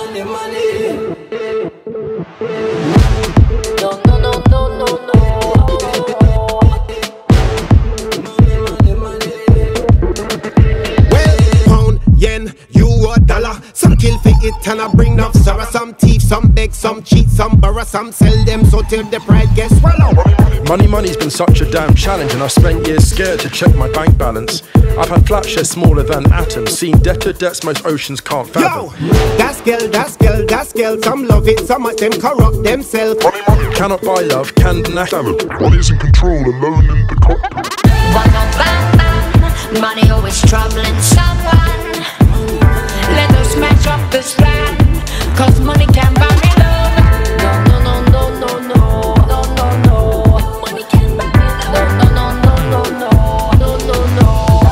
money, money. No, no, no, no, no, no. Money, money, money. Well, pound, yen, euro, dollar. Some kill for it and I bring enough sorrow. Some thief, some beg, some cheat, some borrow, some sell them so till the pride gets swallowed. Money's been such a damn challenge, and I've spent years scared to check my bank balance. I've had flat shares smaller than atoms, seen debtor debts most oceans can't fathom. Yo, that's girl, some love it, some of them corrupt themselves. Cannot buy love, can deny. Money's in control, alone in the cockpit. Money always troubling someone. Let us smash up this plan, cause money can buy me love. No, no, no, no, no, no, no, no. Money can buy me love. No, no, no, no, no, no, no, no.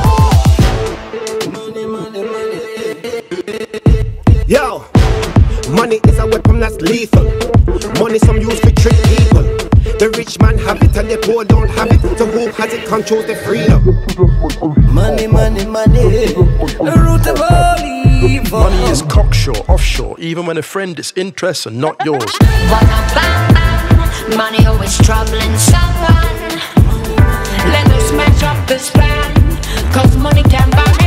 Money, money, money. Yo, money is a weapon that's lethal. Money some use to trick people. The rich man have it and the poor don't have it. So who has it controls the freedom. Money, money, money. The root of all evil. Money is cocksure, offshore, even when a friend is interests and not yours. Money always troubling someone. Let us smash up this plan, cause money can buy